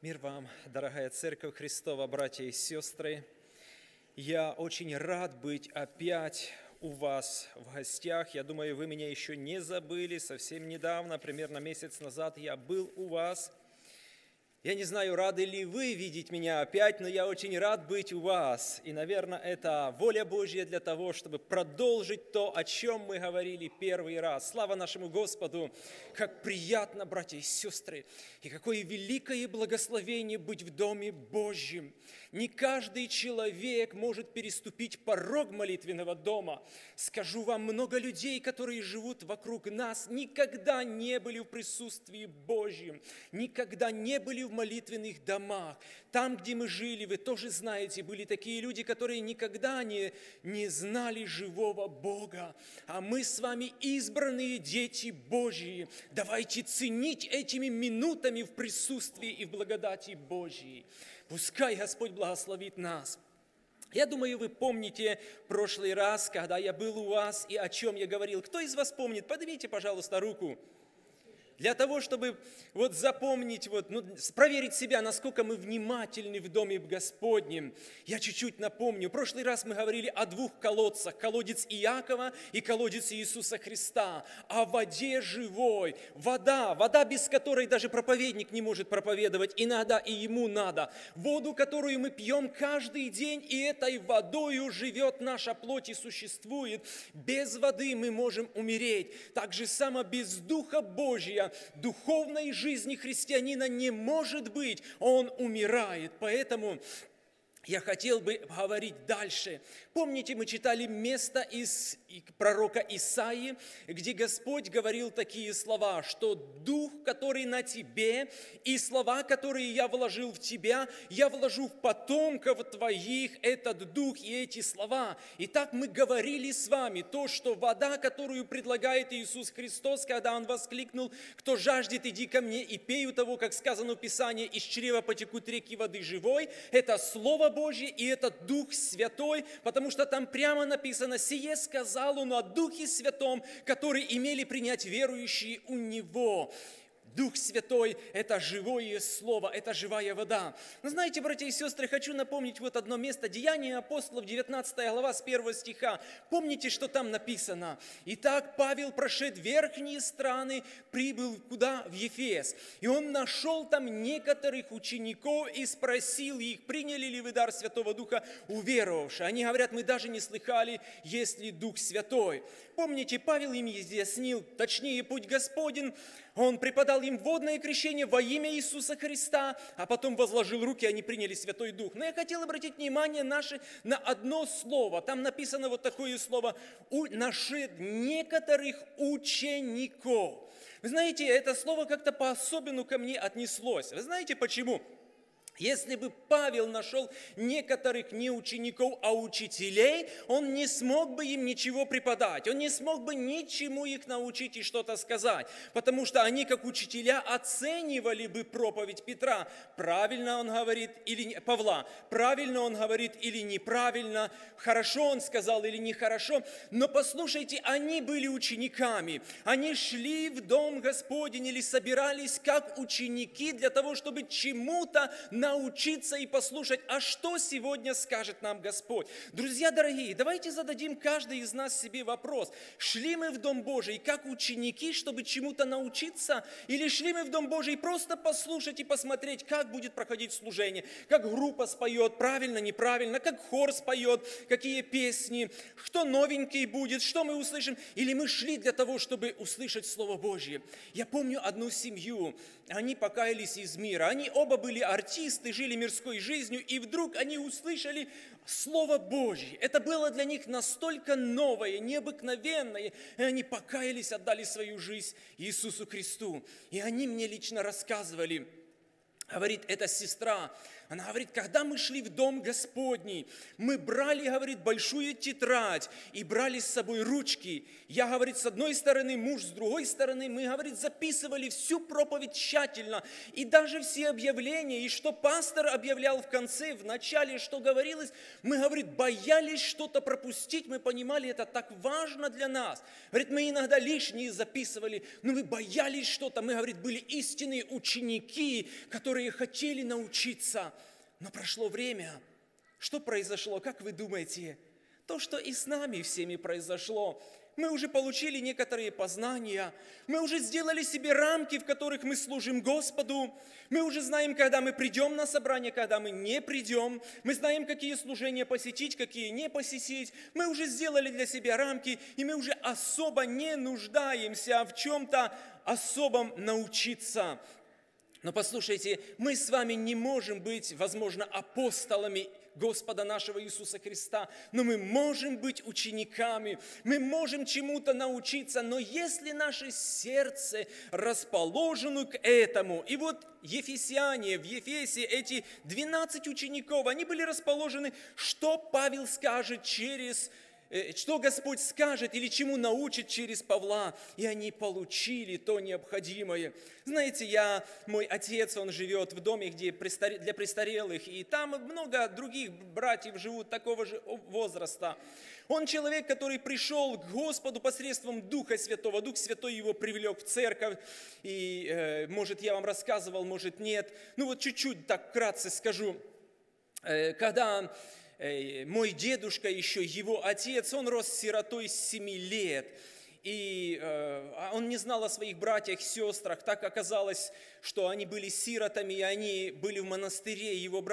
Мир вам, дорогая Церковь Христова, братья и сестры. Я очень рад быть опять у вас в гостях. Я думаю, вы меня еще не забыли. Совсем недавно, примерно месяц назад, я был у вас. Я не знаю, рады ли вы видеть меня опять, но я очень рад быть у вас. И, наверное, это воля Божья для того, чтобы продолжить то, о чем мы говорили первый раз. Слава нашему Господу! Как приятно, братья и сестры, и какое великое благословение быть в Доме Божьем. Не каждый человек может переступить порог молитвенного дома. Скажу вам, много людей, которые живут вокруг нас, никогда не были в присутствии Божьем, никогда не были в молитвенных домах. Там, где мы жили, вы тоже знаете, были такие люди, которые никогда не знали живого Бога. А мы с вами избранные дети Божьи. Давайте ценить этими минутами в присутствии и в благодати Божьей. Пускай Господь благословит нас. Я думаю, вы помните прошлый раз, когда я был у вас и о чем я говорил. Кто из вас помнит? Поднимите, пожалуйста, руку. Для того, чтобы запомнить, проверить себя, насколько мы внимательны в Доме Господнем, я чуть-чуть напомню. В прошлый раз мы говорили о двух колодцах. Колодец Иакова и колодец Иисуса Христа. О воде живой. Вода, без которой даже проповедник не может проповедовать. Иногда и ему надо. Воду, которую мы пьем каждый день, и этой водою живет наша плоть и существует. Без воды мы можем умереть. Так же само без Духа Божия духовной жизни христианина не может быть, он умирает. Поэтому я хотел бы говорить дальше. Помните, мы читали место из пророка Исаии, где Господь говорил такие слова, что Дух, который на тебе, и слова, которые я вложил в тебя, я вложу в потомков твоих этот Дух и эти слова. Итак, мы говорили с вами то, что вода, которую предлагает Иисус Христос, когда Он воскликнул: «Кто жаждет, иди ко мне и пей у того», как сказано в Писании, из чрева потекут реки воды живой, это Слово Божье и это Дух Святой, потому что там прямо написано: «Сие сказал Он о Духе Святом, который имели принять верующие у Него». Дух Святой – это живое Слово, это живая вода. Но знаете, братья и сестры, хочу напомнить одно место. Деяния апостолов, 19 глава, с 1 стиха. Помните, что там написано? «Итак, Павел, прошед верхние страны, прибыл куда? В Ефес. И он нашел там некоторых учеников и спросил их: приняли ли вы дар Святого Духа, уверовавшие? Они говорят: мы даже не слыхали, есть ли Дух Святой». Помните, Павел им изъяснил, точнее, путь Господень. Он преподал им водное крещение во имя Иисуса Христа, а потом возложил руки, они приняли Святой Дух. Но я хотел обратить внимание наше на одно слово. Там написано такое слово: «нашед некоторых учеников». Вы знаете, это слово как-то по-особенному ко мне отнеслось. Вы знаете почему? Если бы Павел нашел некоторых не учеников, а учителей, он не смог бы им ничего преподать, он не смог бы ничему их научить и что-то сказать, потому что они, как учителя, оценивали бы проповедь Петра. Правильно он говорит или Павла, правильно он говорит или неправильно, хорошо он сказал или нехорошо. Но послушайте, они были учениками, они шли в Дом Господень или собирались как ученики для того, чтобы чему-то научиться и послушать, а что сегодня скажет нам Господь. Друзья дорогие, давайте зададим каждый из нас себе вопрос. Шли мы в Дом Божий как ученики, чтобы чему-то научиться, или шли мы в Дом Божий просто послушать и посмотреть, как будет проходить служение, как группа споет, правильно, неправильно, как хор споет, какие песни, что новенький будет, что мы услышим, или мы шли для того, чтобы услышать Слово Божье. Я помню одну семью, они покаялись из мира, они оба были артисты, жили мирской жизнью, и вдруг они услышали Слово Божье. Это было для них настолько новое, необыкновенное, и они покаялись, отдали свою жизнь Иисусу Христу. И они мне лично рассказывали, говорит, эта сестра Она говорит, когда мы шли в Дом Господний, мы брали, говорит, большую тетрадь и брали с собой ручки. Я, говорит, с одной стороны, муж с другой стороны, мы, говорит, записывали всю проповедь тщательно. И даже все объявления, и что пастор объявлял в конце, в начале, что говорилось, мы, говорит, боялись что-то пропустить, мы понимали, это так важно для нас. Говорит, мы иногда лишние записывали, но мы боялись что-то. Мы, говорит, были истинные ученики, которые хотели научиться. Но прошло время. Что произошло? Как вы думаете? То, что и с нами всеми произошло. Мы уже получили некоторые познания. Мы уже сделали себе рамки, в которых мы служим Господу. Мы уже знаем, когда мы придем на собрание, когда мы не придем. Мы знаем, какие служения посетить, какие не посетить. Мы уже сделали для себя рамки, и мы уже особо не нуждаемся в чем-то особом научиться. Но послушайте, мы с вами не можем быть, возможно, апостолами Господа нашего Иисуса Христа, но мы можем быть учениками, мы можем чему-то научиться, но если наше сердце расположено к этому, и вот ефесяне, в Ефесе эти 12 учеников, они были расположены, что Павел скажет что Господь скажет или чему научит через Павла, и они получили то необходимое. Знаете, мой отец, он живет в доме, где для престарелых, и там много других братьев живут такого же возраста. Он человек, который пришел к Господу посредством Духа Святого. Дух Святой его привлек в церковь, и, может, я вам рассказывал, может, нет. Ну вот чуть-чуть так вкратце скажу. Когда мой дедушка еще, его отец, он рос сиротой с 7 лет. И он не знал о своих братьях, сестрах. Так оказалось, что они были сиротами, и они были в монастыре.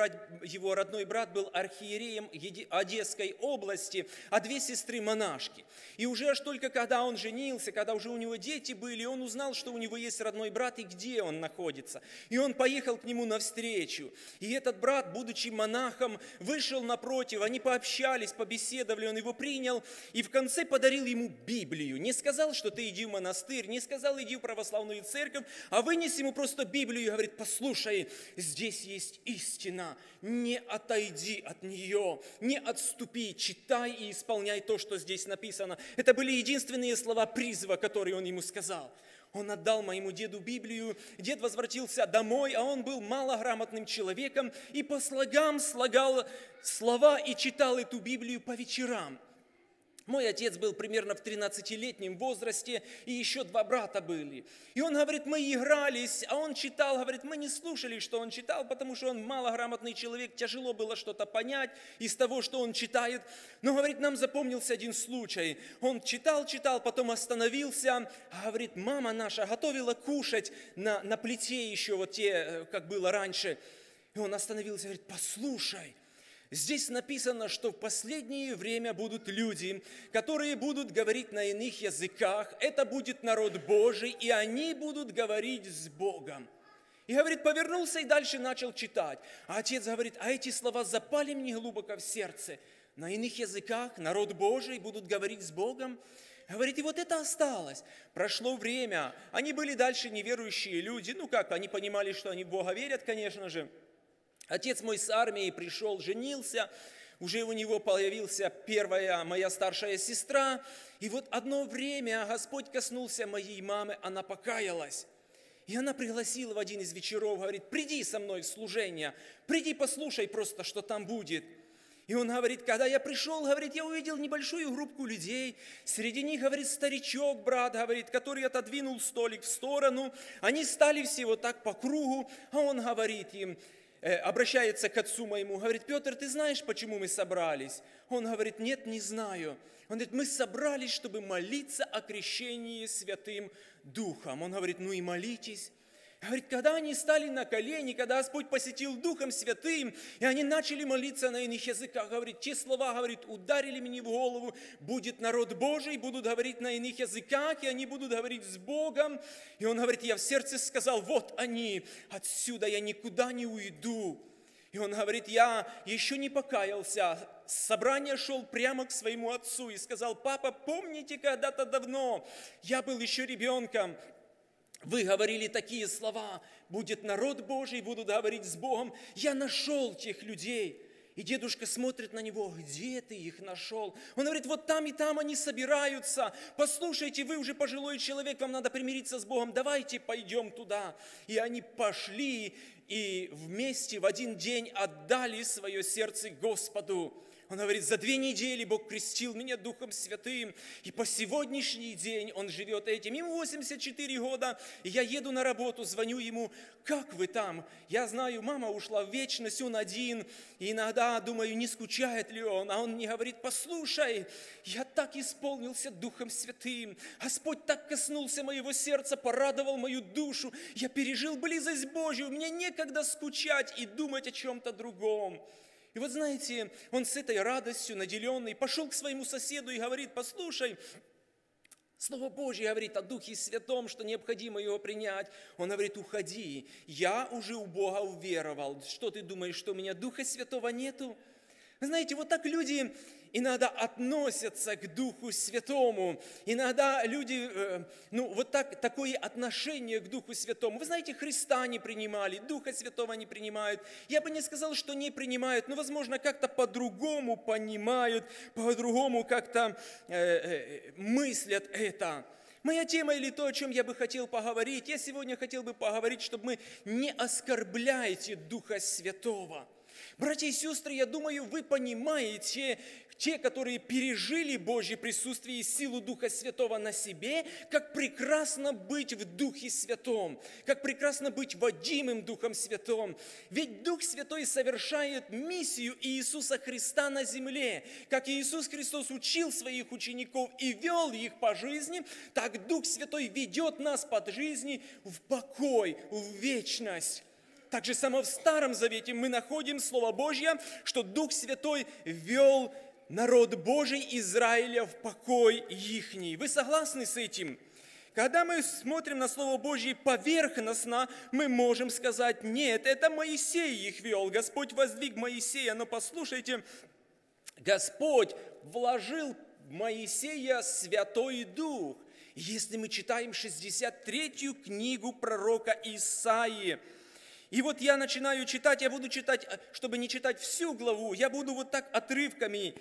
Его родной брат был архиереем Одесской области, а 2 сестры монашки. И уже аж только когда он женился, когда уже у него дети были, он узнал, что у него есть родной брат и где он находится. И он поехал к нему навстречу. И этот брат, будучи монахом, вышел напротив, они пообщались, побеседовали, он его принял и в конце подарил ему Библию. Не сказал, что ты иди в монастырь, не сказал, иди в православную церковь, а вынес ему просто Библию и говорит, послушай, здесь есть истина, не отойди от нее, не отступи, читай и исполняй то, что здесь написано. Это были единственные слова призыва, которые он ему сказал. Он отдал моему деду Библию, дед возвратился домой, а он был малограмотным человеком и по слогам слагал слова и читал эту Библию по вечерам. Мой отец был примерно в 13-летнем возрасте, и еще 2 брата были. И он говорит, мы игрались, а он читал, говорит, мы не слушали, что он читал, потому что он малограмотный человек, тяжело было что-то понять из того, что он читает. Но, говорит, нам запомнился один случай. Он читал, потом остановился, а, говорит, мама наша готовила кушать на плите еще, вот те, как было раньше. И он остановился, говорит, послушай, здесь написано, что в последнее время будут люди, которые будут говорить на иных языках. Это будет народ Божий, и они будут говорить с Богом. И, говорит, повернулся и дальше начал читать. А отец говорит, а эти слова запали мне глубоко в сердце. На иных языках народ Божий будут говорить с Богом. Говорит, и вот это осталось. Прошло время. Они были дальше неверующие люди. Ну как, они понимали, что они в Бога верят, конечно же. Отец мой с армии пришел, женился, уже у него появился первая моя старшая сестра. И вот одно время Господь коснулся моей мамы, она покаялась. И она пригласила в один из вечеров, говорит, приди со мной в служение, приди послушай просто, что там будет. И он говорит, когда я пришел, говорит, я увидел небольшую группку людей. Среди них, говорит, старичок, брат, говорит, который отодвинул столик в сторону. Они стали все вот так по кругу, а он говорит им, обращается к отцу моему, говорит, Петр, ты знаешь, почему мы собрались? Он говорит, нет, не знаю. Он говорит, мы собрались, чтобы молиться о крещении Святым Духом. Он говорит, ну и молитесь. Говорит, когда они стали на колени, когда Господь посетил Духом Святым, и они начали молиться на иных языках, говорит, те слова, говорит, ударили мне в голову, будет народ Божий, будут говорить на иных языках, и они будут говорить с Богом. И он говорит, я в сердце сказал, вот они, отсюда я никуда не уйду. И он говорит, я еще не покаялся, с собрания шел прямо к своему отцу и сказал, папа, помните, когда-то давно я был еще ребенком, вы говорили такие слова: будет народ Божий, будут говорить с Богом. Я нашел тех людей. И дедушка смотрит на него: где ты их нашел? Он говорит: вот там и там они собираются. Послушайте, вы уже пожилой человек, вам надо примириться с Богом, давайте пойдем туда. И они пошли и вместе в один день отдали свое сердце Господу. Он говорит: за 2 недели Бог крестил меня Духом Святым, и по сегодняшний день он живет этим. Ему 84 года, и я еду на работу, звоню ему: как вы там? Я знаю, мама ушла в вечность, он один, и иногда думаю, не скучает ли он, а он мне говорит: послушай, я так исполнился Духом Святым, Господь так коснулся моего сердца, порадовал мою душу, я пережил близость Божью, мне некогда скучать и думать о чем-то другом. И вот знаете, он с этой радостью наделенный пошел к своему соседу и говорит: послушай, Слово Божье говорит о Духе Святом, что необходимо его принять. Он говорит: уходи, я уже у Бога уверовал. Что ты думаешь, что у меня Духа Святого нету? Вы знаете, вот так люди иногда относятся к Духу Святому. Иногда люди, такое отношение к Духу Святому. Вы знаете, Христа не принимали, Духа Святого не принимают. Я бы не сказал, что не принимают, но, возможно, как-то по-другому понимают, по-другому как-то мыслят это. Моя тема, или то, о чем я бы хотел поговорить, я сегодня хотел бы поговорить, чтобы мы не оскорбляйте Духа Святого. Братья и сестры, я думаю, вы понимаете, те, которые пережили Божье присутствие и силу Духа Святого на себе, как прекрасно быть в Духе Святом, как прекрасно быть водимым Духом Святым. Ведь Дух Святой совершает миссию Иисуса Христа на земле. Как Иисус Христос учил своих учеников и вел их по жизни, так Дух Святой ведет нас по жизни в покой, в вечность. Так же само в Старом Завете мы находим Слово Божье, что Дух Святой вел народ Божий Израиля в покой ихний. Вы согласны с этим? Когда мы смотрим на Слово Божье поверхностно, мы можем сказать: нет, это Моисей их вел, Господь воздвиг Моисея. Но послушайте, Господь вложил в Моисея Святой Дух. Если мы читаем 63-ю книгу пророка Исаии, и вот я начинаю читать, я буду читать, чтобы не читать всю главу, я буду вот так отрывками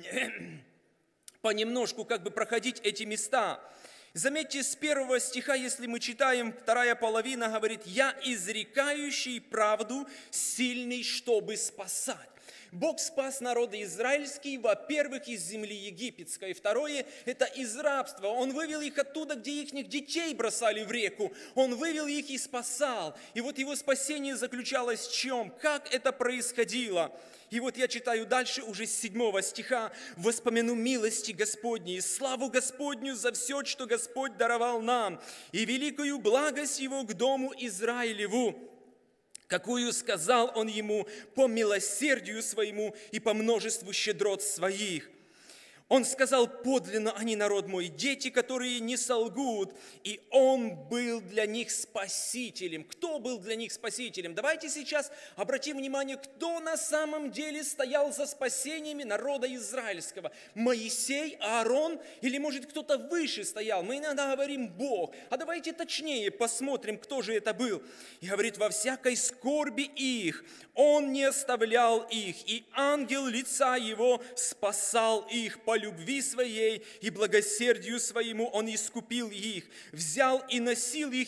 понемножку как бы проходить эти места. Заметьте, с 1 стиха, если мы читаем, 2 половина говорит: «Я изрекающий правду, сильный, чтобы спасать». Бог спас народы израильские, во-первых, из земли египетской. Второе, это из рабства. Он вывел их оттуда, где их детей бросали в реку. Он вывел их и спасал. И вот его спасение заключалось в чем? Как это происходило? И вот я читаю дальше уже с 7 стиха. «Воспомяну милости Господней, славу Господню за все, что Господь даровал нам, и великую благость Его к дому Израилеву, какую сказал Он ему по милосердию своему и по множеству щедрот своих. Он сказал: подлинно они народ мой, дети, которые не солгут, и Он был для них спасителем». Кто был для них спасителем? Давайте сейчас обратим внимание, кто на самом деле стоял за спасениями народа израильского. Моисей, Аарон или, может, кто-то выше стоял? Мы иногда говорим Бог. А давайте точнее посмотрим, кто же это был. И говорит: во всякой скорби их Он не оставлял их, и ангел лица Его спасал их по любви Своей и благосердию Своему. Он искупил их, взял и носил их,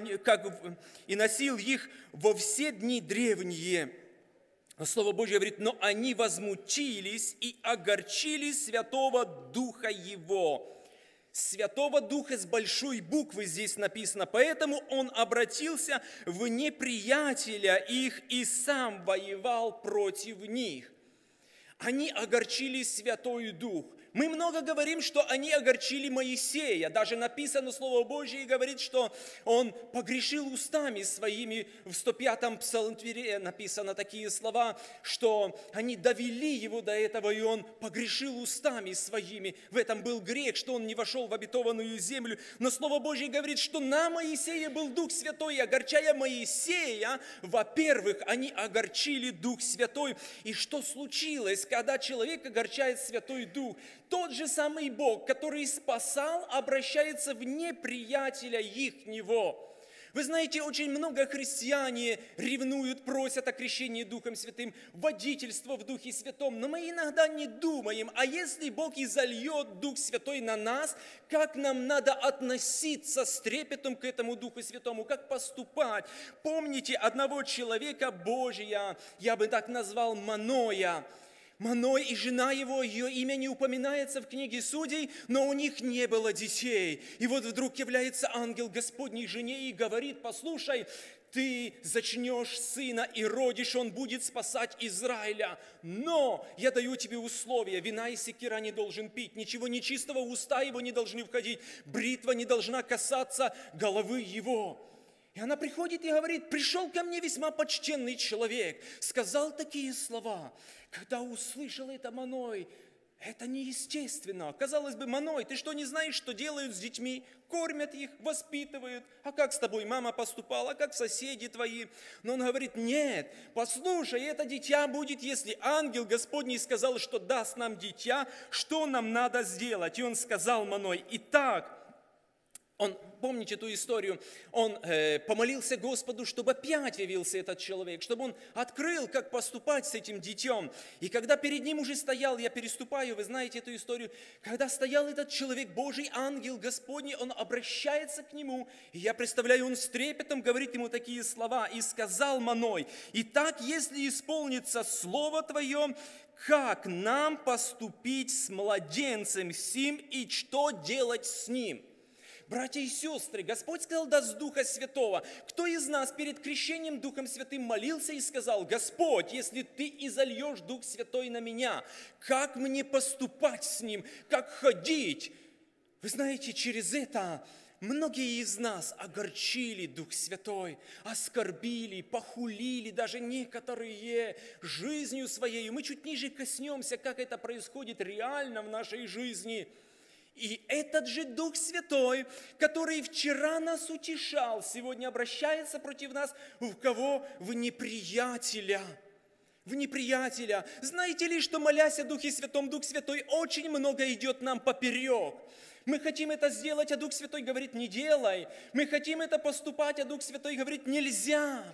и носил их во все дни древние. Слово Божье говорит: но они возмутились и огорчили Святого Духа Его. Святого Духа с большой буквы здесь написано, поэтому Он обратился в неприятеля их и сам воевал против них. Они огорчили Святой Дух. Мы много говорим, что они огорчили Моисея. Даже написано Слово Божье и говорит, что он погрешил устами своими. В 105-м псалме написано такие слова, что они довели его до этого, и он погрешил устами своими. В этом был грех, что он не вошел в обетованную землю. Но Слово Божье говорит, что на Моисея был Дух Святой, и огорчая Моисея, во-первых, они огорчили Дух Святой. И что случилось, когда человек огорчает Святой Дух? Тот же самый Бог, который спасал, обращается в неприятеля ихнего. Вы знаете, очень много христиане ревнуют, просят о крещении Духом Святым, водительство в Духе Святом, но мы иногда не думаем, а если Бог и зальет Дух Святой на нас, как нам надо относиться с трепетом к этому Духу Святому, как поступать. Помните одного человека Божия, я бы так назвал Маноя. Маной и жена его, ее имя не упоминается в книге Судей, но у них не было детей. И вот вдруг является ангел Господней жене и говорит: послушай, ты зачнешь сына и родишь, он будет спасать Израиля. Но я даю тебе условия: вина и секира не должен пить, ничего нечистого, уста его не должны входить, бритва не должна касаться головы его. И она приходит и говорит: пришел ко мне весьма почтенный человек, сказал такие слова. Когда услышал это Маной, это неестественно. Казалось бы, Маной, ты что, не знаешь, что делают с детьми? Кормят их, воспитывают. А как с тобой мама поступала, а как соседи твои? Но он говорит: нет, послушай, это дитя будет, если ангел Господний сказал, что даст нам дитя, что нам надо сделать? И он сказал Маной: итак, помните эту историю, он помолился Господу, чтобы опять явился этот человек, чтобы он открыл, как поступать с этим детем. И когда перед ним уже стоял, я переступаю, вы знаете эту историю, когда стоял этот человек Божий, ангел Господний, он обращается к нему, и я представляю, он с трепетом говорит ему такие слова: «И сказал Маной: итак, если исполнится слово твое, как нам поступить с младенцем сим и что делать с ним?» Братья и сестры, Господь сказал: даст Духа Святого. Кто из нас перед крещением Духом Святым молился и сказал: Господь, если Ты изольешь Дух Святой на меня, как мне поступать с Ним, как ходить? Вы знаете, через это многие из нас огорчили Дух Святой, оскорбили, похулили, даже некоторые жизнью своей. Мы чуть ниже коснемся, как это происходит реально в нашей жизни. И этот же Дух Святой, который вчера нас утешал, сегодня обращается против нас в кого? В неприятеля. В неприятеля. Знаете ли, что, молясь о Духе Святом, Дух Святой очень много идет нам поперек. Мы хотим это сделать, а Дух Святой говорит: не делай. Мы хотим это поступать, а Дух Святой говорит: нельзя.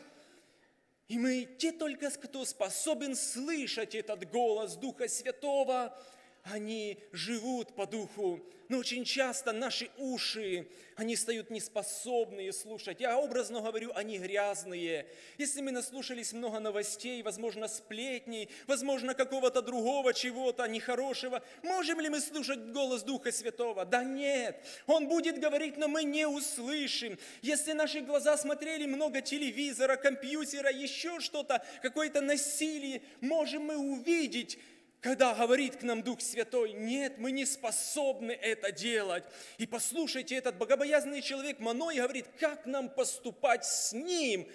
И мы те только, кто способен слышать этот голос Духа Святого, они живут по духу, но очень часто наши уши, они стают неспособные слушать. Я образно говорю, они грязные. Если мы наслушались много новостей, возможно, сплетней, возможно, какого-то другого чего-то нехорошего, можем ли мы слушать голос Духа Святого? Да нет, Он будет говорить, но мы не услышим. Если наши глаза смотрели много телевизора, компьютера, еще что-то, какое-то насилие, можем мы увидеть, когда говорит к нам Дух Святой: нет, мы не способны это делать. И послушайте, этот богобоязненный человек Маной говорит, как нам поступать с ним.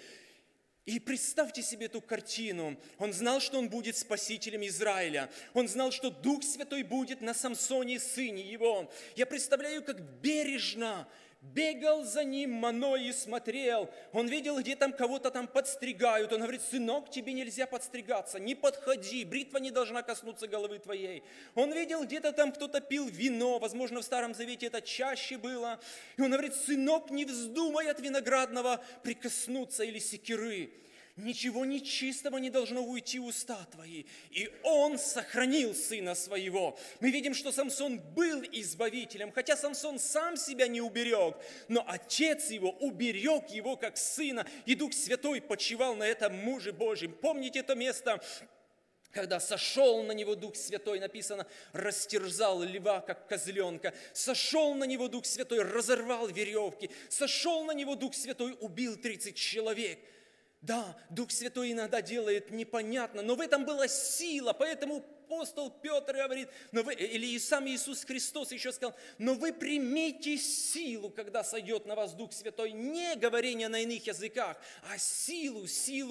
И представьте себе эту картину. Он знал, что он будет спасителем Израиля. Он знал, что Дух Святой будет на Самсоне, сыне его. Я представляю, как бережно бегал за ним Маной и смотрел. Он видел, где там кого-то там подстригают. Он говорит: сынок, тебе нельзя подстригаться, не подходи, бритва не должна коснуться головы твоей. Он видел, где-то там кто-то пил вино, возможно, в Старом Завете это чаще было. И он говорит: сынок, не вздумай от виноградного прикоснуться или секиры. Ничего нечистого не должно уйти уста твои. И он сохранил сына своего. Мы видим, что Самсон был избавителем, хотя Самсон сам себя не уберег, но отец его уберег его как сына, и Дух Святой почивал на этом муже Божьем. Помните это место, когда сошел на него Дух Святой, написано, растерзал льва, как козленка, сошел на него Дух Святой, разорвал веревки, сошел на него Дух Святой, убил 30 человек. Да, Дух Святой иногда делает непонятно, но в этом была сила, поэтому апостол Петр говорит, или и сам Иисус Христос еще сказал: но вы примите силу, когда сойдет на вас Дух Святой, не говорение на иных языках, а силу.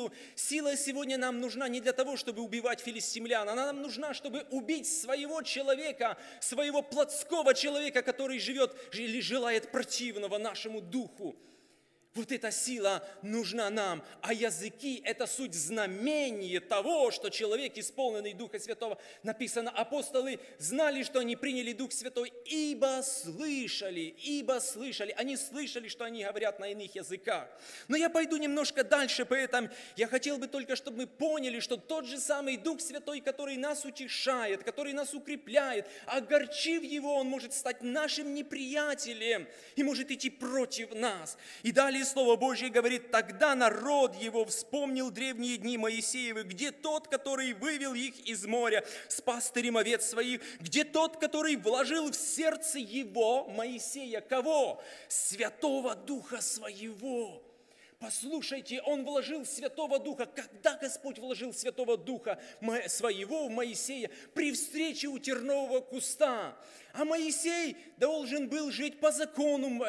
Сила сегодня нам нужна не для того, чтобы убивать филистимлян, она нам нужна, чтобы убить своего человека, своего плотского человека, который живет или желает противного нашему духу. Вот эта сила нужна нам, а языки – это суть знамение того, что человек, исполненный Духа Святого, написано, апостолы знали, что они приняли Дух Святой, ибо слышали, они слышали, что они говорят на иных языках. Но я пойду немножко дальше, поэтому я хотел бы только, чтобы мы поняли, что тот же самый Дух Святой, который нас утешает, который нас укрепляет, огорчив Его, Он может стать нашим неприятелем и может идти против нас. И далее Слово Божье говорит, тогда народ его вспомнил древние дни Моисеевы, где тот, который вывел их из моря с пастырем овец своих, где тот, который вложил в сердце его, Моисея, кого? Святого Духа Своего. Послушайте, Он вложил Святого Духа. Когда Господь вложил Святого Духа Своего в Моисея? При встрече у тернового куста. А Моисей должен был жить по закону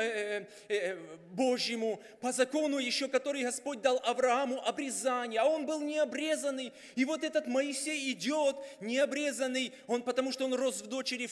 Божьему, по закону еще, который Господь дал Аврааму, обрезание. А он был необрезанный. И вот этот Моисей идет, необрезанный, потому что он рос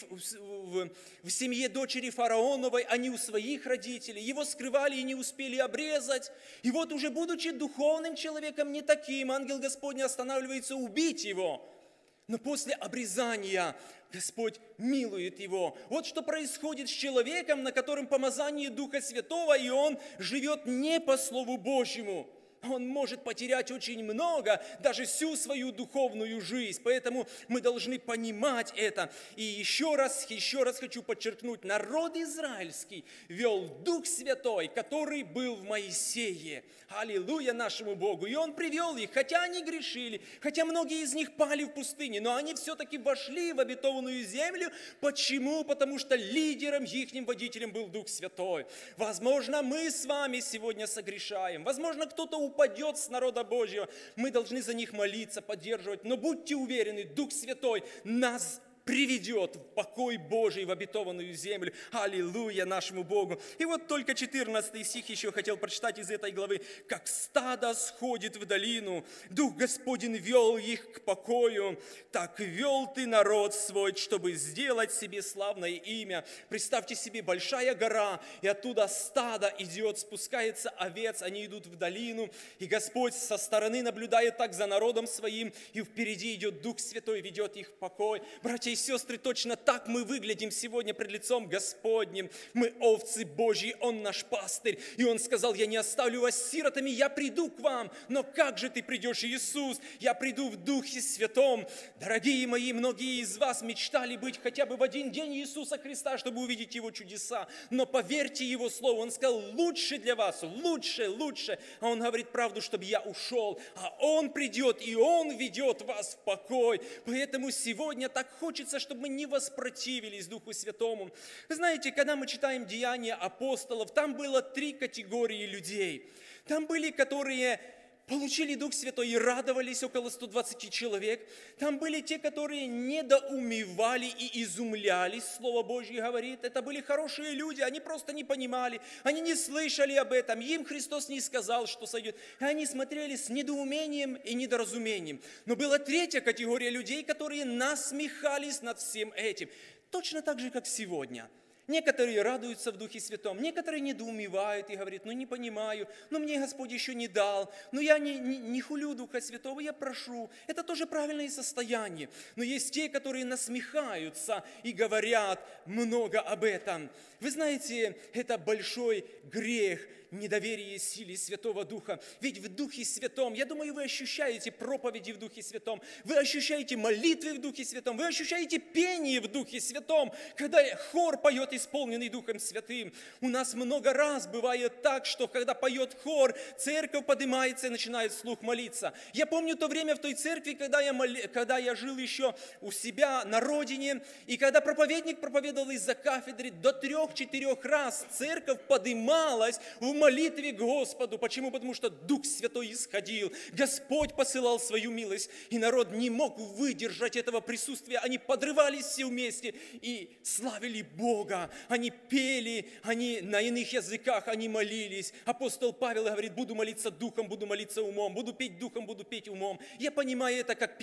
в семье дочери фараоновой, а не у своих родителей. Его скрывали и не успели обрезать. И вот уже будучи духовным человеком, не таким, ангел Господний останавливается убить его. Но после обрезания Господь милует его. Вот что происходит с человеком, на котором помазание Духа Святого, и он живет не по Слову Божьему. Он может потерять очень много, даже всю свою духовную жизнь. Поэтому мы должны понимать это. И еще раз хочу подчеркнуть, народ израильский вел Дух Святой, который был в Моисее. Аллилуйя нашему Богу. И Он привел их, хотя они грешили, хотя многие из них пали в пустыне, но они все-таки вошли в обетованную землю. Почему? Потому что лидером, ихним водителем был Дух Святой. Возможно, мы с вами сегодня согрешаем. Возможно, кто-то упадет с народа Божьего. Мы должны за них молиться, поддерживать. Но будьте уверены, Дух Святой нас приведет в покой Божий, в обетованную землю. Аллилуйя нашему Богу. И вот только 14 стих еще хотел прочитать из этой главы. «Как стадо сходит в долину, Дух Господень вел их к покою, так вел ты народ свой, чтобы сделать себе славное имя». Представьте себе, большая гора, и оттуда стадо идет, спускается овец, они идут в долину, и Господь со стороны наблюдает так за народом своим, и впереди идет Дух Святой, ведет их в покой. Братья и сестры, точно так мы выглядим сегодня пред лицом Господним. Мы овцы Божьи, Он наш пастырь. И Он сказал, я не оставлю вас сиротами, я приду к вам. Но как же ты придешь, Иисус? Я приду в Духе Святом. Дорогие мои, многие из вас мечтали быть хотя бы в один день Иисуса Христа, чтобы увидеть Его чудеса. Но поверьте Его Слову, Он сказал, лучше для вас, лучше. А Он говорит правду, чтобы я ушел. А Он придет, и Он ведет вас в покой. Поэтому сегодня так хочется, чтобы мы не воспротивились Духу Святому. Вы знаете, когда мы читаем Деяния апостолов, там было 3 категории людей. Там были, которые получили Дух Святой и радовались, около 120 человек. Там были те, которые недоумевали и изумлялись, Слово Божье говорит. Это были хорошие люди, они просто не понимали, они не слышали об этом, им Христос не сказал, что сойдет. И они смотрели с недоумением и недоразумением. Но была 3-я категория людей, которые насмехались над всем этим. Точно так же, как сегодня. Некоторые радуются в Духе Святом, некоторые недоумевают и говорят, не понимаю, мне Господь еще не дал, я не хулю Духа Святого, я прошу. Это тоже правильное состояние. Но есть те, которые насмехаются и говорят много об этом. Вы знаете, это большой грех, недоверие силе Святого Духа. Ведь в Духе Святом, я думаю, вы ощущаете проповеди в Духе Святом, вы ощущаете молитвы в Духе Святом, вы ощущаете пение в Духе Святом, когда хор поет, исполненный Духом Святым. У нас много раз бывает так, что когда поет хор, церковь поднимается и начинает вслух молиться. Я помню то время в той церкви, когда я жил еще у себя на родине, и когда проповедник проповедовал из-за кафедры, до 3-4 раз церковь поднималась в молитве к Господу. Почему? Потому что Дух Святой исходил, Господь посылал свою милость, и народ не мог выдержать этого присутствия. Они подрывались все вместе и славили Бога. Они пели, они на иных языках, они молились. Апостол Павел говорит, буду молиться духом, буду молиться умом, буду петь духом, буду петь умом. Я понимаю это как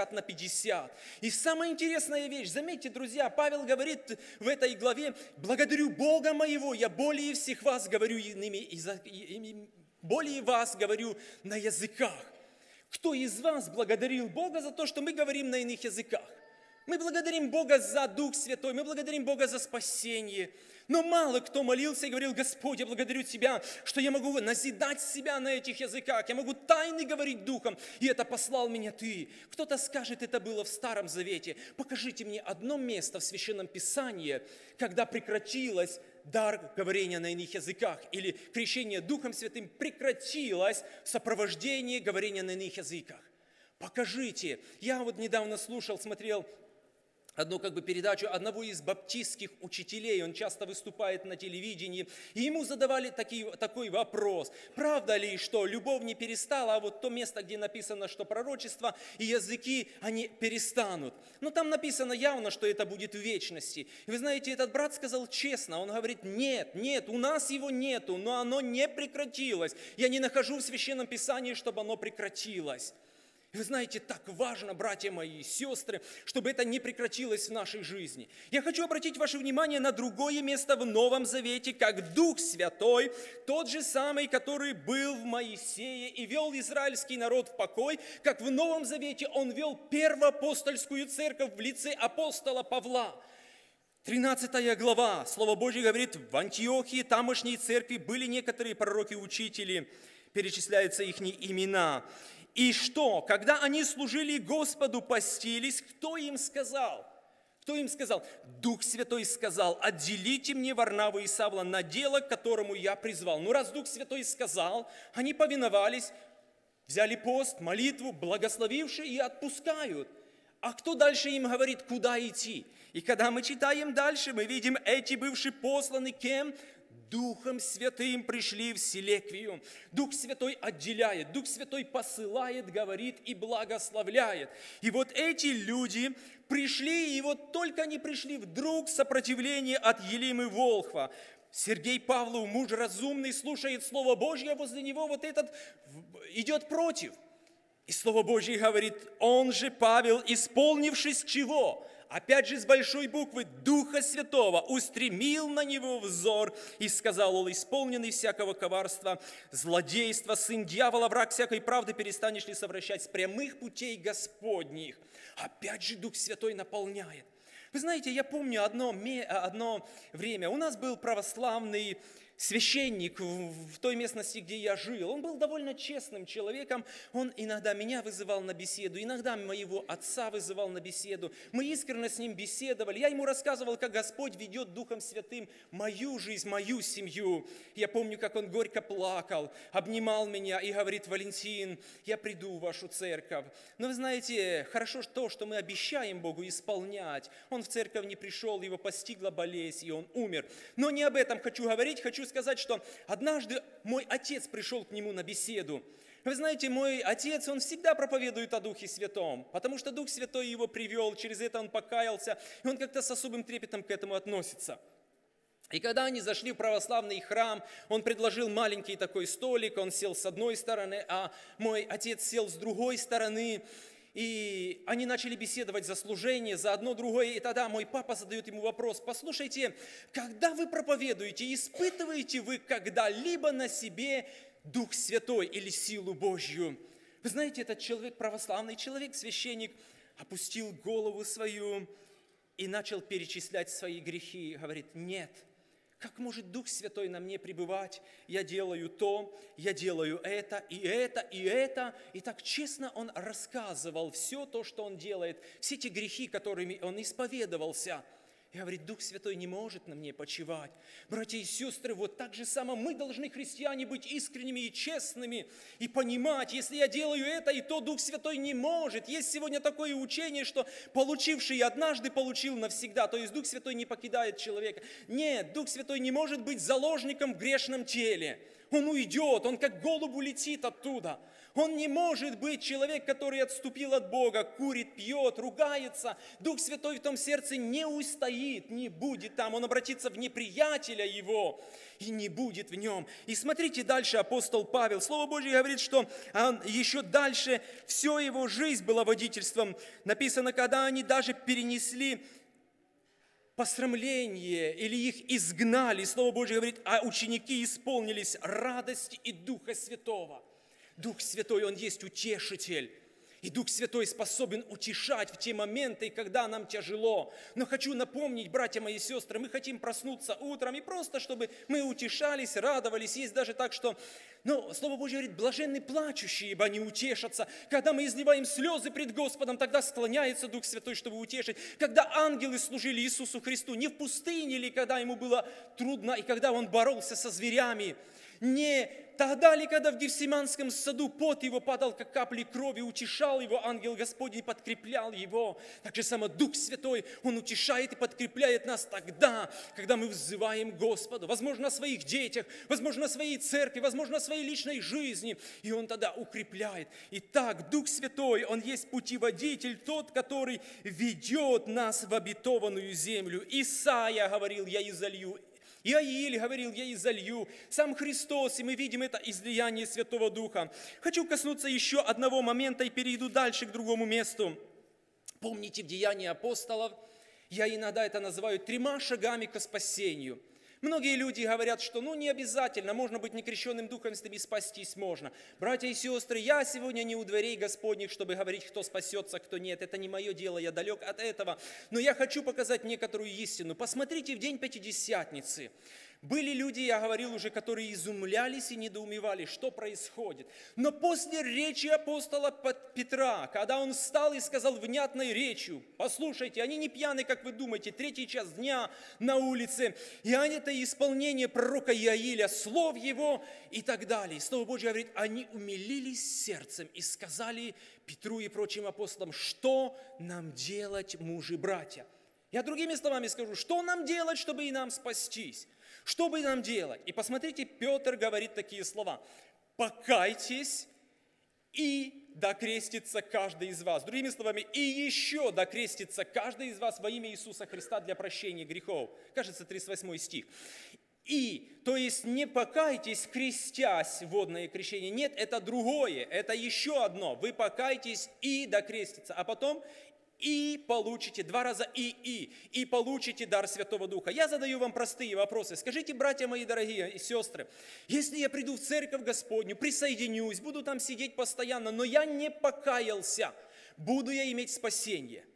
50/50. И самая интересная вещь, заметьте, друзья, Павел говорит в этой главе, благодарю Бога моего, я более всех вас говорю иными более вас говорю на языках. Кто из вас благодарил Бога за то, что мы говорим на иных языках? Мы благодарим Бога за Дух Святой, мы благодарим Бога за спасение. Но мало кто молился и говорил: Господь, я благодарю Тебя, что я могу назидать себя на этих языках, я могу тайны говорить Духом, и это послал меня Ты. Кто-то скажет, это было в Старом Завете. Покажите мне одно место в Священном Писании, когда прекратилось дар говорения на иных языках, или крещение Духом Святым прекратилось в сопровождении говорения на иных языках. Покажите. Я вот недавно смотрел одну передачу одного из баптистских учителей, он часто выступает на телевидении, и ему задавали такой вопрос: правда ли, что любовь не перестала, а вот то место, где написано, что пророчество и языки, они перестанут. Но там написано явно, что это будет в вечности. И вы знаете, этот брат сказал честно, он говорит: нет, у нас его нету, но оно не прекратилось. Я не нахожу в Священном Писании, чтобы оно прекратилось. Вы знаете, так важно, братья мои и сестры, чтобы это не прекратилось в нашей жизни. Я хочу обратить ваше внимание на другое место в Новом Завете, как Дух Святой, тот же самый, который был в Моисее и вел израильский народ в покой, как в Новом Завете он вел первоапостольскую церковь в лице апостола Павла. 13 глава, Слово Божье говорит: в Антиохии, тамошней церкви, были некоторые пророки-учители, перечисляются их имена. И что? Когда они служили Господу, постились, кто им сказал? Кто им сказал? Дух Святой сказал: отделите мне Варнаву и Савла на дело, к которому я призвал. Ну, раз Дух Святой сказал, они повиновались, взяли пост, молитву, благословивши и отпускают. А кто дальше им говорит, куда идти? И когда мы читаем дальше, мы видим, эти бывшие посланы кем? Духом Святым пришли в Селеквию. Дух Святой отделяет, Дух Святой посылает, говорит и благословляет. И вот эти люди пришли, и вот только они пришли, вдруг сопротивление от Елимы Волхва. Сергей Павлов, муж разумный, слушает Слово Божье, а возле него вот этот идет против. И Слово Божье говорит: он же, Павел, исполнившись чего? Опять же с большой буквы Духа Святого, устремил на него взор и сказал: он исполненный всякого коварства, злодейства, сын дьявола, враг всякой правды, перестанешь ли совращать с прямых путей Господних? Опять же Дух Святой наполняет. Вы знаете, я помню одно время, у нас был православный священник в той местности, где я жил. Он был довольно честным человеком. Он иногда меня вызывал на беседу, иногда моего отца вызывал на беседу. Мы искренне с ним беседовали. Я ему рассказывал, как Господь ведет Духом Святым мою жизнь, мою семью. Я помню, как он горько плакал, обнимал меня и говорит: Валентин, я приду в вашу церковь. Но вы знаете, хорошо то, что мы обещаем Богу исполнять. Он в церковь не пришел, его постигла болезнь, и он умер. Но не об этом хочу говорить. Хочу сказать, что однажды мой отец пришел к нему на беседу. Вы знаете, мой отец, он всегда проповедует о Духе Святом, потому что Дух Святой его привел, через это он покаялся, и он как-то с особым трепетом к этому относится. И когда они зашли в православный храм, он предложил маленький такой столик, он сел с одной стороны, а мой отец сел с другой стороны. И они начали беседовать за служение, за одно другое. И тогда мой папа задает ему вопрос: послушайте, когда вы проповедуете, испытываете вы когда-либо на себе Дух Святой или силу Божью? Вы знаете, этот человек, православный человек, священник, опустил голову свою и начал перечислять свои грехи. Говорит: нет. Как может Дух Святой на мне пребывать? Я делаю то, я делаю это, и это, и это. И так честно он рассказывал все то, что он делает, все те грехи, которыми он исповедовался. И говорит: Дух Святой не может на мне почивать. Братья и сестры, вот так же само мы должны, христиане, быть искренними и честными и понимать, если я делаю это и то, Дух Святой не может. Есть сегодня такое учение, что получивший однажды получил навсегда, то есть Дух Святой не покидает человека. Нет, Дух Святой не может быть заложником в грешном теле. Он уйдет, он как голубь улетит оттуда. Он не может быть человек, который отступил от Бога, курит, пьет, ругается. Дух Святой в том сердце не устоит, не будет там. Он обратится в неприятеля его и не будет в нем. И смотрите дальше, апостол Павел. Слово Божье говорит, что он еще дальше, все его жизнь была водительством. Написано, когда они даже перенесли посрамление или их изгнали. Слово Божье говорит, а ученики исполнились радости и Духа Святого. Дух Святой, Он есть утешитель. И Дух Святой способен утешать в те моменты, когда нам тяжело. Но хочу напомнить, братья мои и сестры, мы хотим проснуться утром и просто, чтобы мы утешались, радовались. Есть даже так, что, Слово Божье говорит, блаженны плачущие, ибо они утешатся. Когда мы изливаем слезы пред Господом, тогда склоняется Дух Святой, чтобы утешить. Когда ангелы служили Иисусу Христу, не в пустыне ли, когда Ему было трудно, и когда Он боролся со зверями, не тогда ли, когда в Гефсиманском саду пот его падал, как капли крови, утешал его ангел Господень и подкреплял его. Так же само Дух Святой, Он утешает и подкрепляет нас тогда, когда мы взываем к Господу. Возможно, о своих детях, возможно, о своей церкви, возможно, о своей личной жизни. И Он тогда укрепляет. Итак, Дух Святой, Он есть путеводитель, тот, который ведет нас в обетованную землю. Исаия говорил, я изолью. Иаиль говорил, я изолью. Сам Христос, и мы видим это излияние Святого Духа. Хочу коснуться еще одного момента и перейду дальше к другому месту. Помните в Деянии апостолов, я иногда это называю 3 шагами к спасению. Многие люди говорят, что не обязательно, можно быть некрещенным Духом Святым и спастись можно. Братья и сестры, я сегодня не у дверей Господних, чтобы говорить, кто спасется, кто нет. Это не мое дело, я далек от этого. Но я хочу показать некоторую истину. Посмотрите в день Пятидесятницы. Были люди, я говорил уже, которые изумлялись и недоумевали, что происходит. Но после речи апостола Петра, когда он встал и сказал внятной речью, послушайте, они не пьяны, как вы думаете, 3 час дня на улице, и это исполнение пророка Иаиля, слов его и так далее. Слово Божье говорит, они умилились сердцем и сказали Петру и прочим апостолам, что нам делать, мужи, братья? Я другими словами скажу, что нам делать, чтобы и нам спастись? Что бы нам делать? И посмотрите, Петр говорит такие слова. Покайтесь и докрестится каждый из вас. Другими словами, и еще докрестится каждый из вас во имя Иисуса Христа для прощения грехов. Кажется, 38 стих. И, то есть не покайтесь, крестясь, водное крещение. Нет, это другое, это еще одно. Вы покайтесь и докрестится. А потом и получите, 2 раза и получите дар Святого Духа. Я задаю вам простые вопросы. Скажите, братья мои дорогие и сестры, если я приду в церковь Господню, присоединюсь, буду там сидеть постоянно, но я не покаялся, буду я иметь спасение?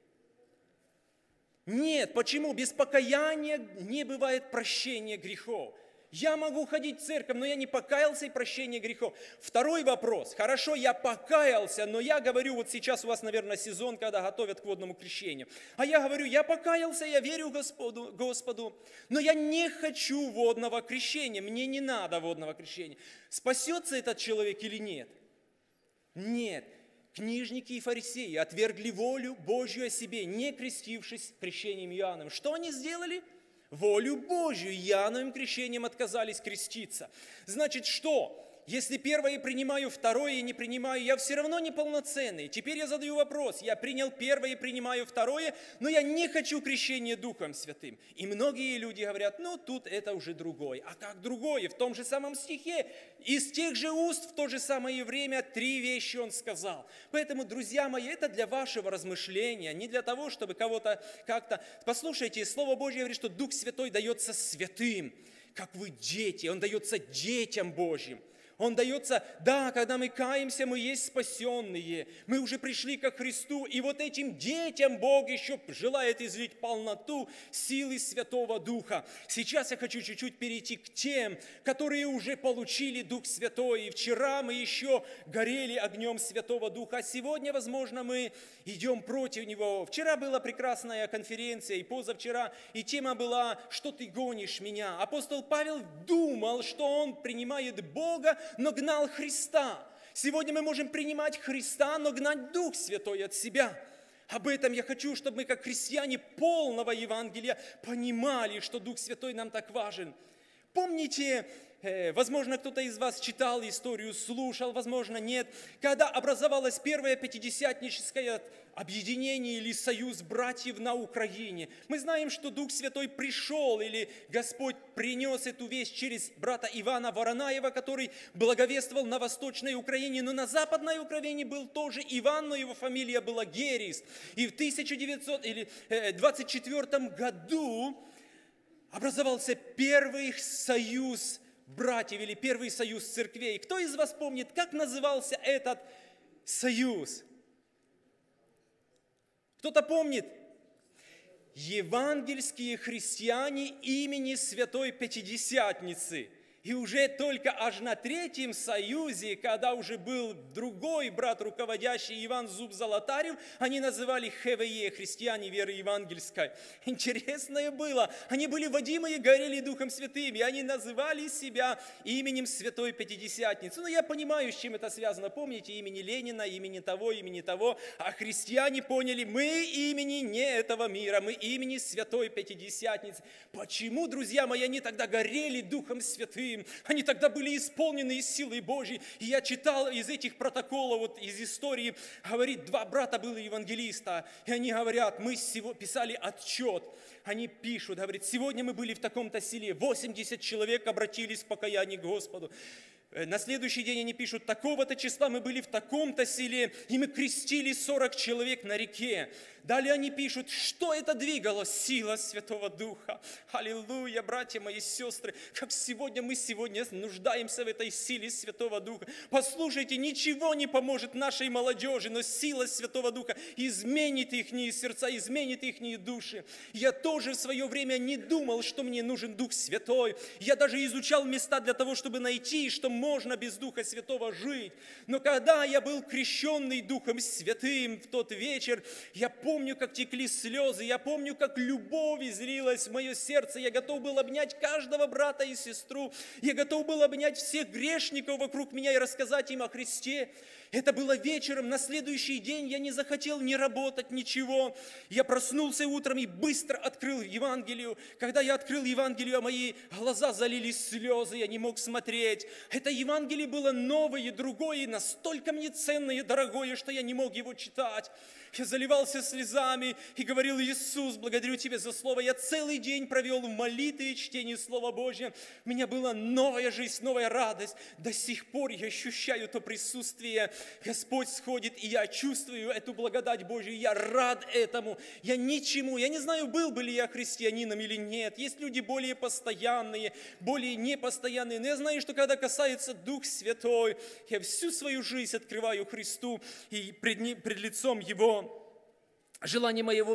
Нет, почему? Без покаяния не бывает прощения грехов. Я могу ходить в церковь, но я не покаялся и прощения грехов. Второй вопрос. Хорошо, я покаялся, но я говорю, вот сейчас у вас, наверное, сезон, когда готовят к водному крещению. А я говорю, я покаялся, я верю Господу, но я не хочу водного крещения, мне не надо водного крещения. Спасется этот человек или нет? Нет. Книжники и фарисеи отвергли волю Божью о себе, не крестившись крещением Иоанном. Что они сделали? Волю Божью Иоанновым крещением отказались креститься. Значит, что? Если первое принимаю, второе не принимаю, я все равно неполноценный. Теперь я задаю вопрос. Я принял первое, принимаю второе, но я не хочу крещения Духом Святым. И многие люди говорят, тут это уже другое. А как другое? В том же самом стихе, из тех же уст в то же самое время 3 вещи он сказал. Поэтому, друзья мои, это для вашего размышления, не для того, чтобы кого-то как-то... Послушайте, Слово Божье говорит, что Дух Святой дается святым, как вы дети, Он дается детям Божьим. Он дается, да, когда мы каемся, мы есть спасенные, мы уже пришли ко Христу, и вот этим детям Бог еще желает излить полноту силы Святого Духа. Сейчас я хочу чуть-чуть перейти к тем, которые уже получили Дух Святой, и вчера мы еще горели огнем Святого Духа, а сегодня, возможно, мы идем против Него. Вчера была прекрасная конференция, и позавчера, и тема была «Что ты гонишь меня?». Апостол Павел думал, что он принимает Бога, но гнал Христа. Сегодня мы можем принимать Христа, но гнать Дух Святой от себя. Об этом я хочу, чтобы мы, как христиане полного Евангелия, понимали, что Дух Святой нам так важен. Помните, возможно, кто-то из вас читал историю, слушал, возможно, нет, когда образовалось первое пятидесятническое объединение или союз братьев на Украине. Мы знаем, что Дух Святой пришел, или Господь принес эту весть через брата Ивана Воронаева, который благовествовал на Восточной Украине, но на Западной Украине был тоже Иван, но его фамилия была Герис. И в 1924 году образовался первый союз братьев или первый союз церквей. Кто из вас помнит, как назывался этот союз? Кто-то помнит? Евангельские христиане имени Святой Пятидесятницы. И уже только аж на третьем союзе, когда уже был другой брат, руководящий Иван Зуб-Золотарев, они называли ХВЕ, христиане веры евангельской. Интересное было. Они были водимы и горели Духом Святым, и они называли себя именем Святой Пятидесятницы. Но я понимаю, с чем это связано. Помните, имени Ленина, имени того. А христиане поняли, мы имени не этого мира, мы имени Святой Пятидесятницы. Почему, друзья мои, они тогда горели Духом Святым? Они тогда были исполнены силой Божьей. И я читал из этих протоколов, вот из истории, говорит, два брата было евангелиста, и они говорят, мы писали отчет. Они пишут, говорит, сегодня мы были в таком-то селе, 80 человек обратились в покаяние к Господу. На следующий день они пишут, такого-то числа мы были в таком-то селе, и мы крестили 40 человек на реке. Далее они пишут, что это двигало? Сила Святого Духа. Аллилуйя, братья мои, сестры, как мы сегодня нуждаемся в этой силе Святого Духа. Послушайте, ничего не поможет нашей молодежи, но сила Святого Духа изменит их сердца, изменит их души. Я тоже в свое время не думал, что мне нужен Дух Святой. Я даже изучал места для того, чтобы найти, что можно без Духа Святого жить. Но когда я был крещенный Духом Святым в тот вечер, я помню, как текли слезы, я помню, как любовь излилась в мое сердце. Я готов был обнять каждого брата и сестру. Я готов был обнять всех грешников вокруг меня и рассказать им о Христе. Это было вечером, на следующий день я не захотел ни работать, ничего. Я проснулся утром и быстро открыл Евангелие. Когда я открыл Евангелие, мои глаза залились слезы, я не мог смотреть. Это Евангелие было новое, другое, настолько мне ценное, дорогое, что я не мог его читать. Я заливался слезами и говорил, Иисус, благодарю Тебя за Слово. Я целый день провел в молитве и чтении Слова Божьего. У меня была новая жизнь, новая радость. До сих пор я ощущаю то присутствие. Господь сходит, и я чувствую эту благодать Божью. Я рад этому. Я не знаю, был бы ли я христианином или нет. Есть люди более постоянные, более непостоянные. Но я знаю, что когда касается Дух Святой, я всю свою жизнь открываю Христу и пред лицом Его. Желание моего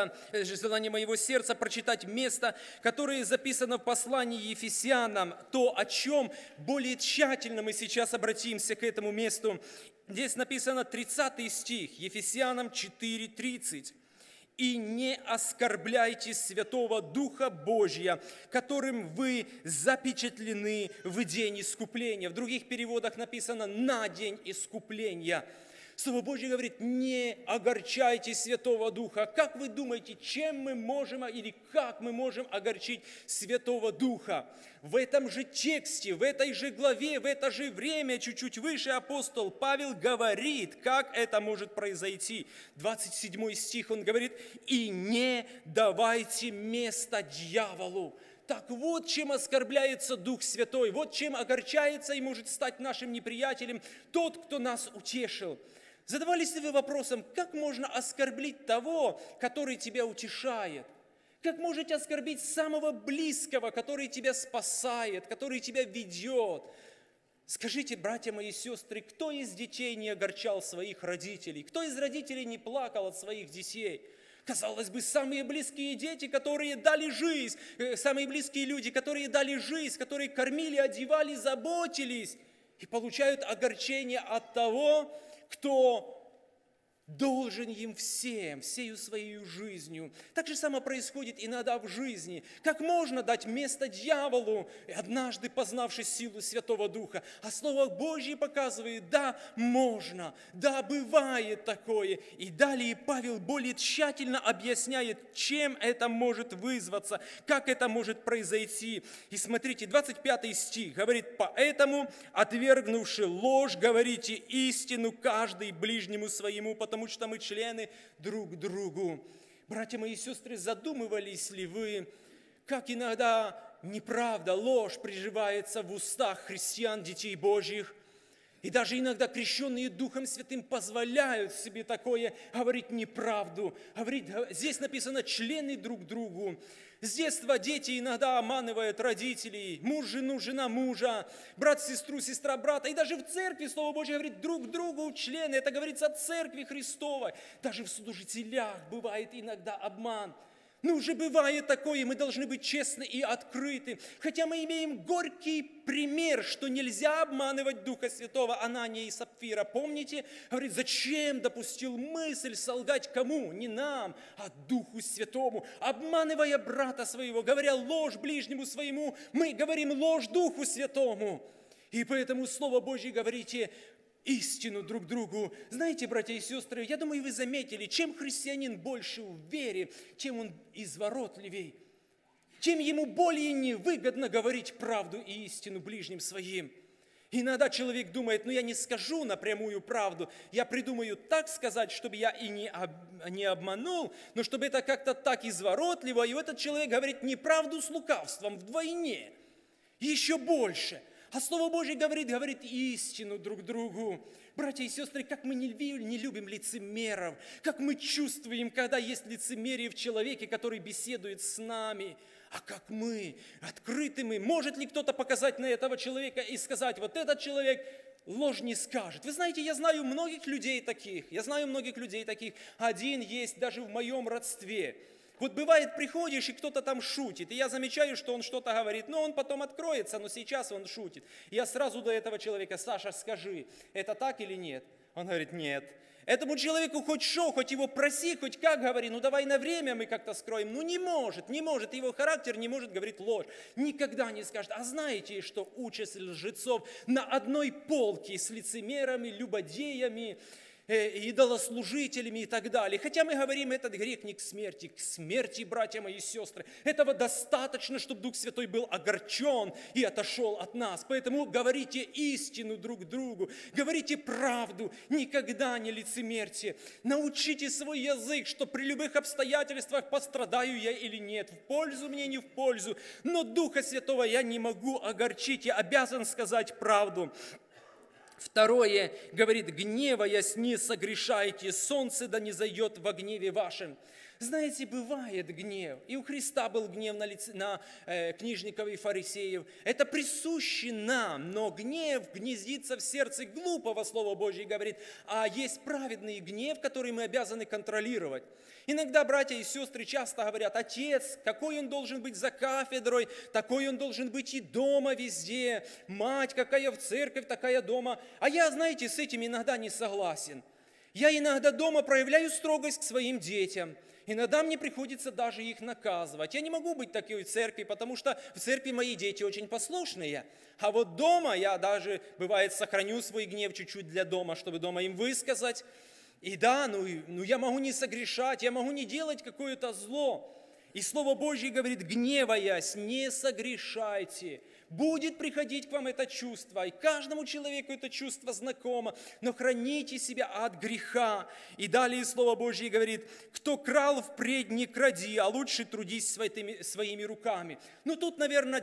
сердца прочитать место, которое записано в послании Ефесянам, то, о чем более тщательно мы сейчас обратимся к этому месту. Здесь написано 30 стих, Ефесянам 4:30. «И не оскорбляйте Святого Духа Божия, которым вы запечатлены в день искупления». В других переводах написано «на день искупления». Слово Божье говорит, не огорчайте Святого Духа. Как вы думаете, чем мы можем или как мы можем огорчить Святого Духа? В этом же тексте, в этой же главе, в это же время, чуть-чуть выше апостол Павел говорит, как это может произойти. 27 стих он говорит, «И не давайте места дьяволу». Так вот, чем оскорбляется Дух Святой, вот чем огорчается и может стать нашим неприятелем тот, кто нас утешил. Задавались ли вы вопросом, как можно оскорбить того, который тебя утешает? Как можете оскорбить самого близкого, который тебя спасает, который тебя ведет? Скажите, братья мои и сестры, кто из детей не огорчал своих родителей? Кто из родителей не плакал от своих детей? Казалось бы, самые близкие дети, которые дали жизнь, самые близкие люди, которые дали жизнь, которые кормили, одевали, заботились, и получают огорчение от того, кто должен им всею своей жизнью. Так же само происходит иногда в жизни. Как можно дать место дьяволу, однажды познавший силу Святого Духа? А Слово Божье показывает, да, можно, да, бывает такое. И далее Павел более тщательно объясняет, чем это может вызваться, как это может произойти. И смотрите, 25 стих говорит: «Поэтому, отвергнувши ложь, говорите истину каждый ближнему своему, потому что мы члены друг другу». Братья мои и сестры, задумывались ли вы, как иногда неправда, ложь приживается в устах христиан, детей Божьих? И даже иногда крещенные Духом Святым позволяют себе такое говорить неправду. Здесь написано «члены друг другу». С детства дети иногда обманывают родителей, муж жену, жена мужа, брат сестру, сестра брата. И даже в церкви Слово Божье говорит друг другу члены. Это говорится о церкви Христовой. Даже в служителях бывает иногда обман. Ну, уже бывает такое, мы должны быть честны и открыты. Хотя мы имеем горький пример, что нельзя обманывать Духа Святого. Анания и Сапфира, помните? Говорит, зачем допустил мысль солгать кому? Не нам, а Духу Святому. Обманывая брата своего, говоря ложь ближнему своему, мы говорим ложь Духу Святому. И поэтому Слово Божье говорите истину друг другу. Знаете, братья и сестры, я думаю, вы заметили, чем христианин больше в вере, тем он изворотливей, тем ему более невыгодно говорить правду и истину ближним своим. Иногда человек думает, я не скажу напрямую правду, я придумаю так сказать, чтобы я и не обманул, но чтобы это как-то так изворотливо, и этот человек говорит неправду с лукавством вдвойне, еще больше. А Слово Божье говорит истину друг другу. Братья и сестры, как мы не любим лицемеров, как мы чувствуем, когда есть лицемерие в человеке, который беседует с нами. А как мы, открыты мы, может ли кто-то показать на этого человека и сказать, вот этот человек ложь не скажет. Вы знаете, я знаю многих людей таких, один есть даже в моем родстве. Вот бывает, приходишь, и кто-то там шутит, и я замечаю, что он что-то говорит, но он потом откроется, но сейчас он шутит. Я сразу до этого человека: Саша, скажи, это так или нет? Он говорит: нет. Этому человеку хоть что, хоть его проси, хоть как говори, давай на время мы как-то скроем. Не может, его характер не может говорить ложь. Никогда не скажет. А знаете, что участь лжецов на одной полке с лицемерами, любодеями, идолослужителями и так далее. Хотя мы говорим, этот грех не к смерти, братья мои и сестры. Этого достаточно, чтобы Дух Святой был огорчен и отошел от нас. Поэтому говорите истину друг другу, говорите правду, никогда не лицемерьте. Научите свой язык, что при любых обстоятельствах пострадаю я или нет, в пользу мне, не в пользу. Но Духа Святого я не могу огорчить, я обязан сказать правду. Второе, говорит, гневаясь, не согрешайте, солнце да не зайдет во гневе вашем. Знаете, бывает гнев, и у Христа был гнев на книжников и фарисеев. Это присуще нам, но гнев гнездится в сердце глупого, Слово Божье говорит, а есть праведный гнев, который мы обязаны контролировать. Иногда братья и сестры часто говорят: отец, какой он должен быть за кафедрой, такой он должен быть и дома везде, мать какая в церковь, такая дома. А я, знаете, с этим иногда не согласен. Я иногда дома проявляю строгость к своим детям. Иногда мне приходится даже их наказывать. Я не могу быть такой в церкви, потому что в церкви мои дети очень послушные. А вот дома я даже, бывает, сохраню свой гнев чуть-чуть для дома, чтобы дома им высказать. И да, я могу не согрешать, я могу не делать какое-то зло. И Слово Божье говорит: гневаясь, не согрешайте. Будет приходить к вам это чувство, и каждому человеку это чувство знакомо, но храните себя от греха. И далее Слово Божье говорит: кто крал впредь, не кради, а лучше трудись своими руками. Тут, наверное,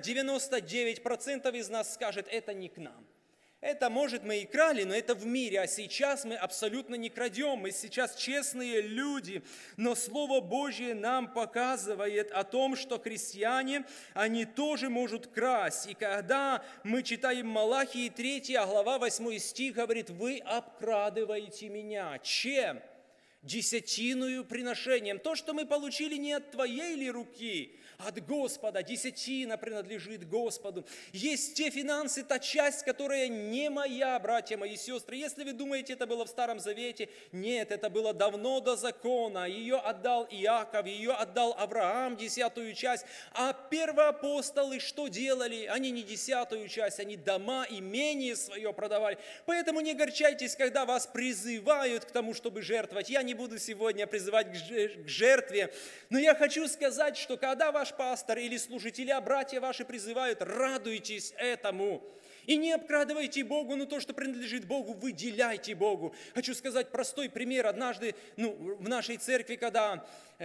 99% из нас скажет: это не к нам. Это, может, мы и крали, но это в мире, а сейчас мы абсолютно не крадем, мы сейчас честные люди. Но Слово Божье нам показывает о том, что христиане, они тоже могут красть. И когда мы читаем Малахии 3 глава 8 стих, говорит: вы обкрадываете меня. Чем? десятиною приношением. То, что мы получили не от твоей ли руки, а от Господа. Десятина принадлежит Господу. Есть те финансы, та часть, которая не моя, братья мои и сестры. Если вы думаете, это было в Старом Завете, нет, это было давно до закона. Ее отдал Иаков, ее отдал Авраам, 10-ю часть. А первоапостолы что делали? Они не 10-ю часть, они дома, имение свое продавали. Поэтому не огорчайтесь, когда вас призывают к тому, чтобы жертвовать. Я не буду сегодня призывать к жертве, но я хочу сказать, что когда ваш пастор или служителя, братья ваши призывают, радуйтесь этому. И не обкрадывайте Богу, но то, что принадлежит Богу, выделяйте Богу. Хочу сказать простой пример. Однажды в нашей церкви, когда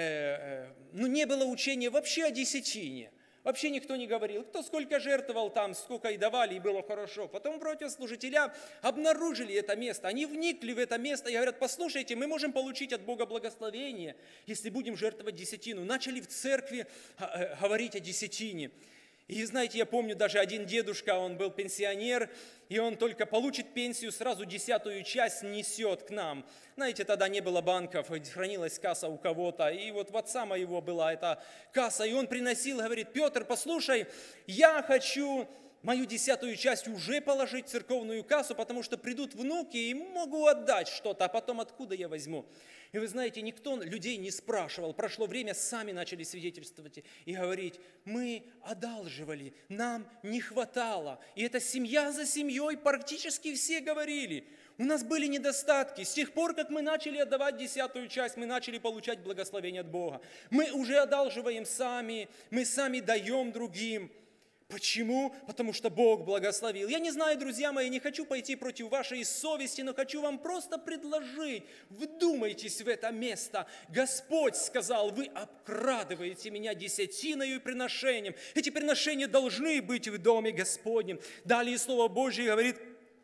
не было учения вообще о десятине, вообще никто не говорил, кто сколько жертвовал там, сколько и давали, и было хорошо. Потом братья-служителя обнаружили это место, они вникли в это место и говорят, послушайте, мы можем получить от Бога благословение, если будем жертвовать десятину. Начали в церкви говорить о десятине. И знаете, я помню, даже один дедушка, он был пенсионер, и он только получит пенсию, сразу 10-ю часть несет к нам. Знаете, тогда не было банков, хранилась касса у кого-то, и вот у отца моего была эта касса, и он приносил, говорит, Петр, послушай, я хочу мою 10-ю часть уже положить в церковную кассу, потому что придут внуки и могу отдать что-то, а потом откуда я возьму? И вы знаете, никто людей не спрашивал. Прошло время, сами начали свидетельствовать и говорить, мы одалживали, нам не хватало. И это семья за семьей практически все говорили. У нас были недостатки. С тех пор, как мы начали отдавать 10-ю часть, мы начали получать благословение от Бога. Мы уже одалживаем сами, мы сами даем другим. Почему? Потому что Бог благословил. Я не знаю, друзья мои, не хочу пойти против вашей совести, но хочу вам просто предложить. Вдумайтесь в это место. Господь сказал, вы обкрадываете меня десятиною и приношением. Эти приношения должны быть в доме Господнем. Далее Слово Божье говорит,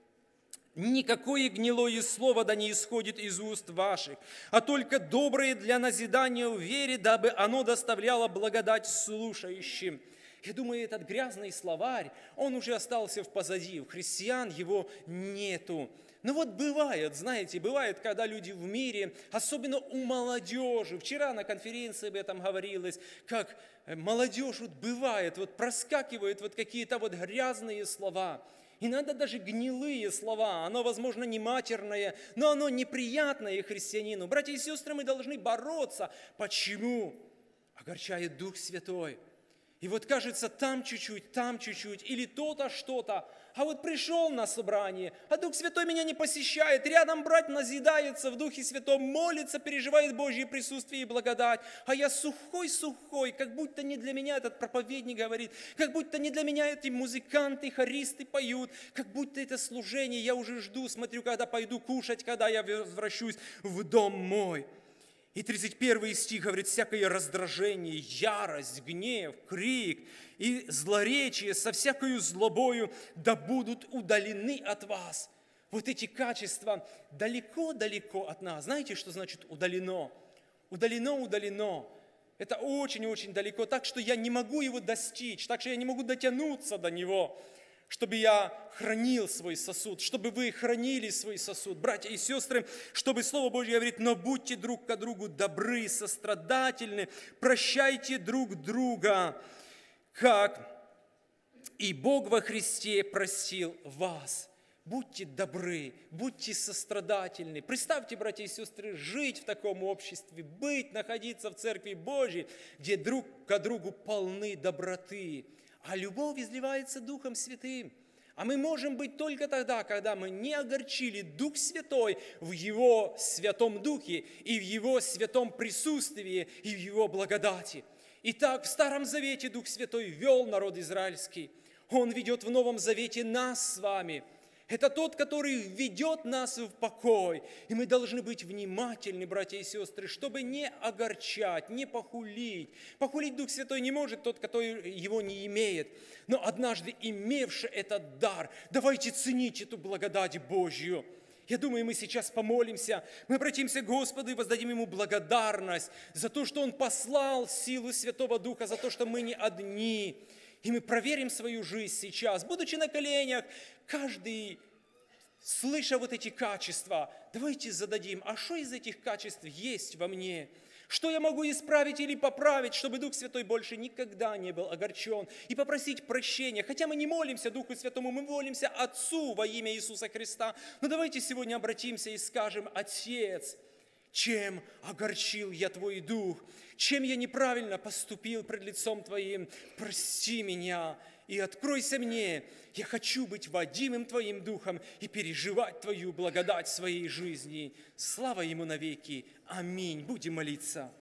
никакое гнилое слово да не исходит из уст ваших, а только доброе для назидания в вере, дабы оно доставляло благодать слушающим. Я думаю, этот грязный словарь, он уже остался в позади, у христиан его нету. Но вот бывает, знаете, бывает, когда люди в мире, особенно у молодежи, вчера на конференции об этом говорилось, как молодежь вот бывает, вот проскакивают вот какие-то вот грязные слова. Иногда даже гнилые слова, оно, возможно, не матерное, но оно неприятное христианину. Братья и сестры, мы должны бороться. Почему? Огорчает Дух Святой. И вот кажется, там чуть-чуть, или то-то, что-то. А вот пришел на собрание, а Дух Святой меня не посещает. Рядом брат назидается в Духе Святом, молится, переживает Божье присутствие и благодать. А я сухой, как будто не для меня этот проповедник говорит, как будто не для меня эти музыканты, хористы поют, как будто это служение, я уже жду, смотрю, когда пойду кушать, когда я возвращусь в дом мой. И 31 стих говорит, всякое раздражение, ярость, гнев, крик и злоречие со всякою злобою да будут удалены от вас. Вот эти качества далеко-далеко от нас. Знаете, что значит удалено? Удалено. Это очень-очень далеко, так что я не могу его достичь, так что я не могу дотянуться до него. Чтобы я хранил свой сосуд, чтобы вы хранили свой сосуд, братья и сестры, чтобы Слово Божье говорит, но будьте друг к другу добры, сострадательны, прощайте друг друга, как и Бог во Христе простил вас. Будьте добры, будьте сострадательны. Представьте, братья и сестры, жить в таком обществе, находиться в Церкви Божьей, где друг к другу полны доброты. А любовь изливается Духом Святым. А мы можем быть только тогда, когда мы не огорчили Дух Святой в Его Святом Духе и в Его святом присутствии и в Его благодати. Итак, в Старом Завете Дух Святой вел народ израильский. Он ведет в Новом Завете нас с вами. Это тот, который ведет нас в покой. И мы должны быть внимательны, братья и сестры, чтобы не огорчать, не похулить. Похулить Дух Святой не может тот, который его не имеет. Но однажды имевший этот дар, давайте ценить эту благодать Божью. Я думаю, мы сейчас помолимся, мы обратимся к Господу и воздадим Ему благодарность за то, что Он послал силу Святого Духа, за то, что мы не одни. И мы проверим свою жизнь сейчас, будучи на коленях, каждый слыша вот эти качества, давайте зададим, а что из этих качеств есть во мне? Что я могу исправить или поправить, чтобы Дух Святой больше никогда не был огорчен? И попросить прощения. Хотя мы не молимся Духу Святому, мы молимся Отцу во имя Иисуса Христа. Но давайте сегодня обратимся и скажем: Отец, чем огорчил я Твой Дух? Чем я неправильно поступил пред лицом Твоим? Прости меня и откройся мне. Я хочу быть водимым Твоим Духом и переживать Твою благодать в своей жизни. Слава Ему навеки. Аминь. Будем молиться.